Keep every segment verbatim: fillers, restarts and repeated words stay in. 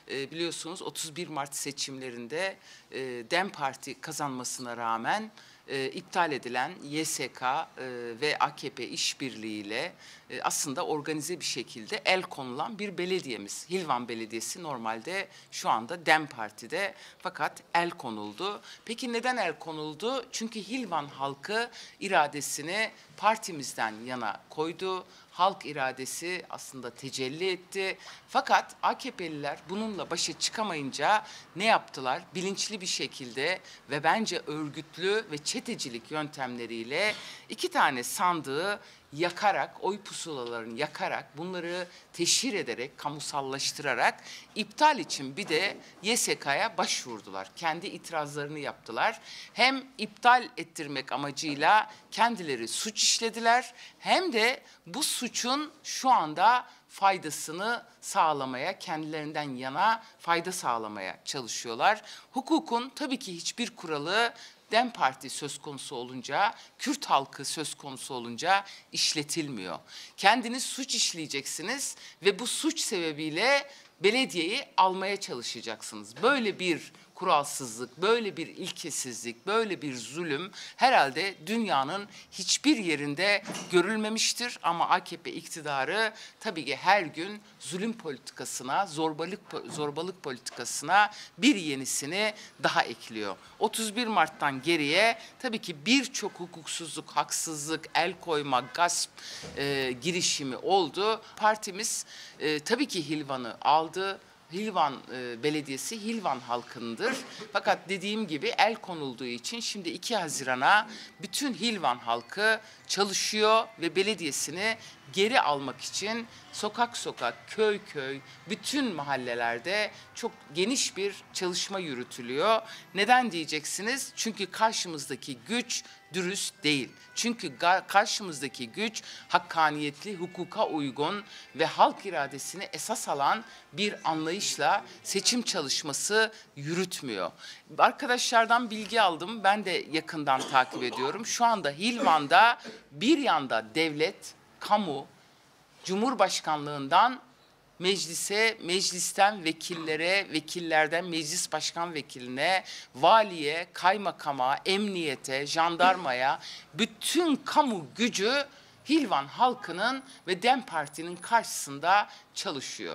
e, biliyorsunuz otuz bir Mart seçimlerinde e, DEM Parti kazanmasına rağmen e, iptal edilen Y S K e, ve A K P işbirliğiyle e, aslında organize bir şekilde el konulan bir belediyemiz. Hilvan Belediyesi normalde şu anda DEM Parti'de, fakat el konuldu. Peki neden el konuldu? Çünkü Hilvan halkı iradesini partimizden yana koydu. Halk iradesi aslında tecelli etti. Fakat A K P'liler bununla başa çıkamayınca ne yaptılar? Bilinçli bir şekilde ve bence örgütlü ve çetecilik yöntemleriyle iki tane sandığı yakarak, oy pusulalarını yakarak, bunları teşhir ederek, kamusallaştırarak iptal için bir de Y S K'ya başvurdular. Kendi itirazlarını yaptılar. Hem iptal ettirmek amacıyla kendileri suç işlediler, hem de bu suçun şu anda faydasını sağlamaya, kendilerinden yana fayda sağlamaya çalışıyorlar. Hukukun tabii ki hiçbir kuralı DEM Parti söz konusu olunca, Kürt halkı söz konusu olunca işletilmiyor. Kendiniz suç işleyeceksiniz ve bu suç sebebiyle belediyeyi almaya çalışacaksınız. Böyle bir kuralsızlık, böyle bir ilkesizlik, böyle bir zulüm herhalde dünyanın hiçbir yerinde görülmemiştir. Ama A K P iktidarı tabii ki her gün zulüm politikasına, zorbalık zorbalık politikasına bir yenisini daha ekliyor. otuz bir Mart'tan geriye tabii ki birçok hukuksuzluk, haksızlık, el koyma, gasp e, girişimi oldu. Partimiz e, tabii ki Hilvan'ı aldı. Hilvan e, Belediyesi Hilvan halkındır. Fakat dediğim gibi el konulduğu için şimdi iki Haziran'a bütün Hilvan halkı çalışıyor ve belediyesini geri almak için sokak sokak, köy köy, bütün mahallelerde çok geniş bir çalışma yürütülüyor. Neden diyeceksiniz? Çünkü karşımızdaki güç dürüst değil. Çünkü karşımızdaki güç hakkaniyetli, hukuka uygun ve halk iradesini esas alan bir anlayışla seçim çalışması yürütmüyor. Arkadaşlardan bilgi aldım. Ben de yakından takip ediyorum. Şu anda Hilvan'da bir yanda devlet, kamu, Cumhurbaşkanlığından meclise, meclisten vekillere, vekillerden meclis başkan vekiline, valiye, kaymakama, emniyete, jandarmaya, bütün kamu gücü Hilvan halkının ve DEM Parti'nin karşısında çalışıyor.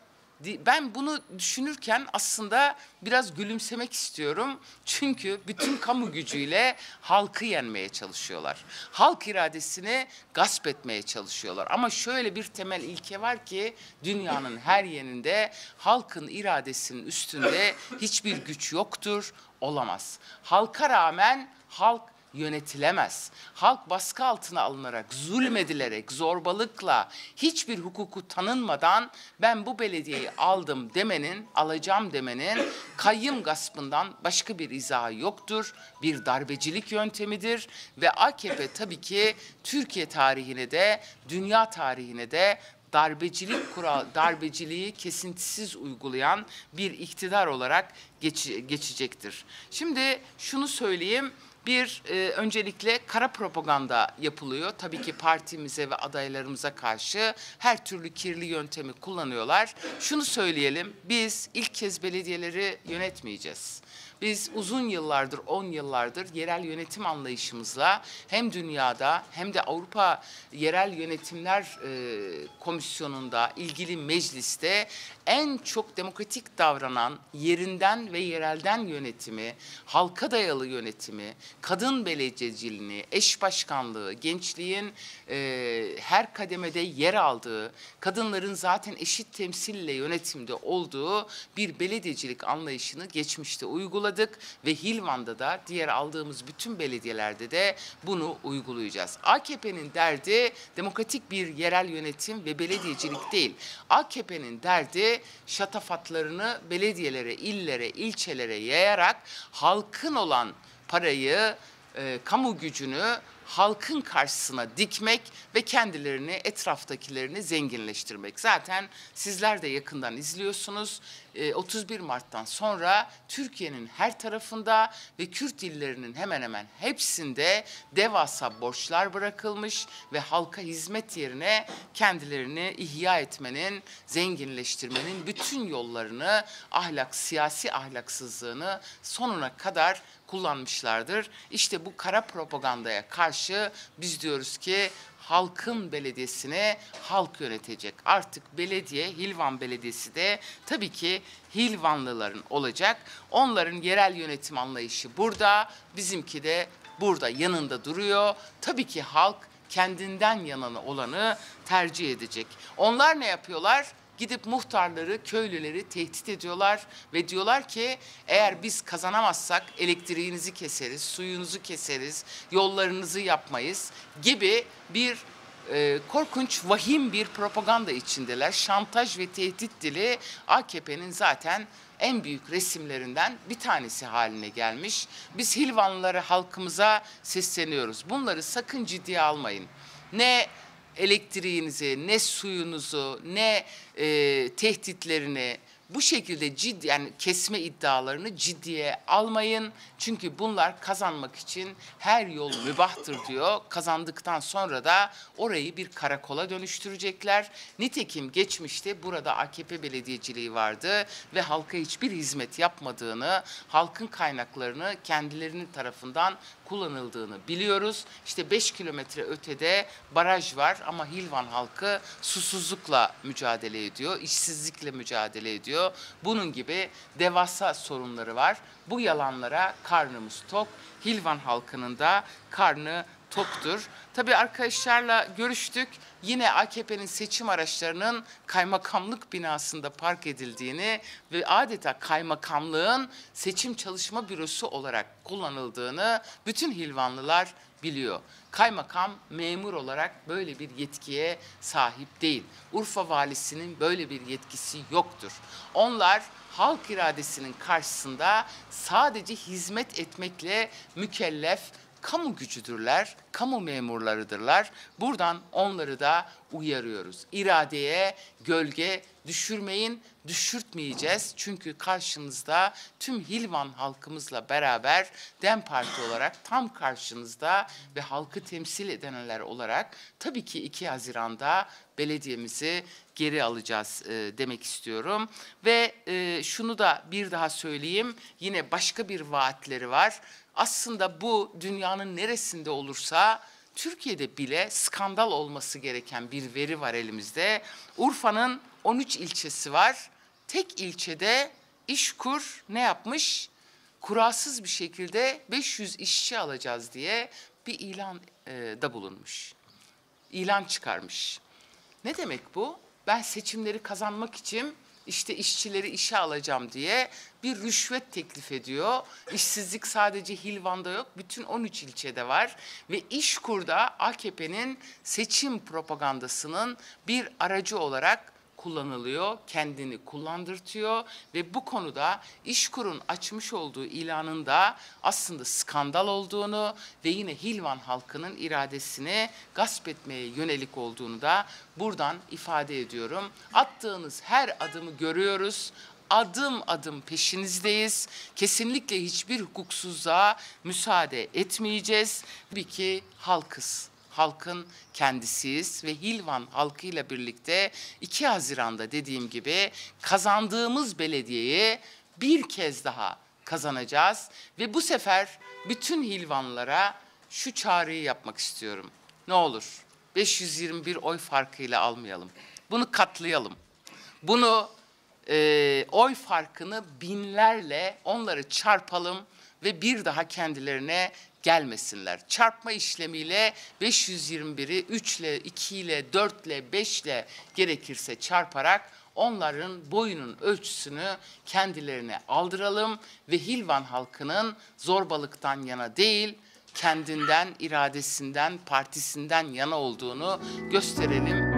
Ben bunu düşünürken aslında biraz gülümsemek istiyorum. Çünkü bütün kamu gücüyle halkı yenmeye çalışıyorlar. Halk iradesini gasp etmeye çalışıyorlar. Ama şöyle bir temel ilke var ki dünyanın her yerinde halkın iradesinin üstünde hiçbir güç yoktur, olamaz. Halka rağmen halk yönetilemez. Halk baskı altına alınarak, zulmedilerek, zorbalıkla, hiçbir hukuku tanınmadan ben bu belediyeyi aldım demenin, alacağım demenin kayyım gaspından başka bir izahı yoktur. Bir darbecilik yöntemidir ve A K P tabii ki Türkiye tarihine de, dünya tarihine de darbecilik kural, darbeciliği kesintisiz uygulayan bir iktidar olarak geç, geçecektir. Şimdi şunu söyleyeyim. Bir, e, öncelikle kara propaganda yapılıyor. Tabii ki partimize ve adaylarımıza karşı her türlü kirli yöntemi kullanıyorlar. Şunu söyleyelim, biz ilk kez belediyeleri yönetmeyeceğiz. Biz uzun yıllardır, on yıllardır yerel yönetim anlayışımızla hem dünyada hem de Avrupa Yerel Yönetimler e, Komisyonu'nda, ilgili mecliste en çok demokratik davranan yerinden ve yerelden yönetimi, halka dayalı yönetimi, kadın belediyeciliğini, eş başkanlığı, gençliğin e, her kademede yer aldığı, kadınların zaten eşit temsille yönetimde olduğu bir belediyecilik anlayışını geçmişte uyguladık ve Hilvan'da da diğer aldığımız bütün belediyelerde de bunu uygulayacağız. A K P'nin derdi demokratik bir yerel yönetim ve belediyecilik değil. A K P'nin derdi şatafatlarını belediyelere, illere, ilçelere yayarak halkın olan parayı, e, kamu gücünü halkın karşısına dikmek ve kendilerini, etraftakilerini zenginleştirmek. Zaten sizler de yakından izliyorsunuz. otuz bir Mart'tan sonra Türkiye'nin her tarafında ve Kürt dillerinin hemen hemen hepsinde devasa borçlar bırakılmış ve halka hizmet yerine kendilerini ihya etmenin, zenginleştirmenin bütün yollarını, ahlak, siyasi ahlaksızlığını sonuna kadar kullanmışlardır. İşte bu kara propagandaya karşı biz diyoruz ki halkın belediyesini halk yönetecek. Artık belediye, Hilvan Belediyesi de tabii ki Hilvanlıların olacak. Onların yerel yönetim anlayışı burada, bizimki de burada yanında duruyor. Tabii ki halk kendinden yana olanı tercih edecek. Onlar ne yapıyorlar? Gidip muhtarları, köylüleri tehdit ediyorlar ve diyorlar ki eğer biz kazanamazsak elektriğinizi keseriz, suyunuzu keseriz, yollarınızı yapmayız gibi bir e, korkunç, vahim bir propaganda içindeler. Şantaj ve tehdit dili A K P'nin zaten en büyük resimlerinden bir tanesi haline gelmiş. Biz Hilvanlılara, halkımıza sesleniyoruz. Bunları sakın ciddiye almayın. Ne elektriğinizi, ne suyunuzu, ne e, tehditlerini bu şekilde ciddi, yani kesme iddialarını ciddiye almayın. Çünkü bunlar kazanmak için her yol mübahtır diyor. Kazandıktan sonra da orayı bir karakola dönüştürecekler. Nitekim geçmişte burada A K P belediyeciliği vardı ve halka hiçbir hizmet yapmadığını, halkın kaynaklarını kendilerinin tarafından kullanıldığını biliyoruz. İşte beş kilometre ötede baraj var ama Hilvan halkı susuzlukla mücadele ediyor, işsizlikle mücadele ediyor. Bunun gibi devasa sorunları var. Bu yalanlara karnımız tok. Hilvan halkının da karnı toktur. Tabii arkadaşlarla görüştük. Yine A K P'nin seçim araçlarının kaymakamlık binasında park edildiğini ve adeta kaymakamlığın seçim çalışma bürosu olarak kullanıldığını bütün Hilvanlılar biliyor. Kaymakam memur olarak böyle bir yetkiye sahip değil. Urfa valisinin böyle bir yetkisi yoktur. Onlar halk iradesinin karşısında sadece hizmet etmekle mükellef kamu gücüdürler, kamu memurlarıdırlar. Buradan onları da uyarıyoruz. İradeye gölge düşürmeyin, düşürtmeyeceğiz. Çünkü karşınızda tüm Hilvan halkımızla beraber DEM Parti olarak tam karşınızda ve halkı temsil edenler olarak tabii ki iki Haziran'da belediyemizi geri alacağız e, demek istiyorum. Ve e, şunu da bir daha söyleyeyim, yine başka bir vaatleri var. Aslında bu dünyanın neresinde olursa Türkiye'de bile skandal olması gereken bir veri var elimizde. Urfa'nın on üç ilçesi var. Tek ilçede İşkur ne yapmış? Kurasız bir şekilde beş yüz işçi alacağız diye bir ilan e, da bulunmuş. İlan çıkarmış. Ne demek bu? Ben seçimleri kazanmak için işte işçileri işe alacağım diye bir rüşvet teklif ediyor. İşsizlik sadece Hilvan'da yok, bütün on üç ilçede var. Ve İşkur'da A K P'nin seçim propagandasının bir aracı olarak kullanılıyor, kendini kullandırtıyor ve bu konuda İşkur'un açmış olduğu ilanın da aslında skandal olduğunu ve yine Hilvan halkının iradesini gasp etmeye yönelik olduğunu da buradan ifade ediyorum. Attığınız her adımı görüyoruz. Adım adım peşinizdeyiz. Kesinlikle hiçbir hukuksuzluğa müsaade etmeyeceğiz. Tabii ki halkız. Halkın kendisiyiz ve Hilvan halkıyla birlikte iki Haziran'da dediğim gibi kazandığımız belediyeyi bir kez daha kazanacağız. Ve bu sefer bütün Hilvanlılara şu çağrıyı yapmak istiyorum. Ne olur beş yüz yirmi bir oy farkıyla almayalım. Bunu katlayalım. Bunu e, oy farkını binlerle onları çarpalım ve bir daha kendilerine gelmesinler. Çarpma işlemiyle beş yüz yirmi biri üç ile, iki ile, dört ile, beş ile gerekirse çarparak onların boyunun ölçüsünü kendilerine aldıralım ve Hilvan halkının zorbalıktan yana değil, kendinden, iradesinden, partisinden yana olduğunu gösterelim.